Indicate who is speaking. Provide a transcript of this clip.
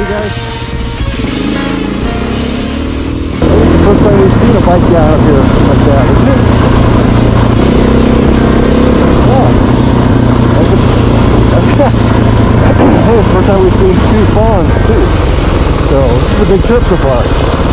Speaker 1: you guys? This is the first time we've seen a bike down up here like that, isn't it? Yeah. Hey, it's the first time we've seen two fawns too. So this is a big trip so far.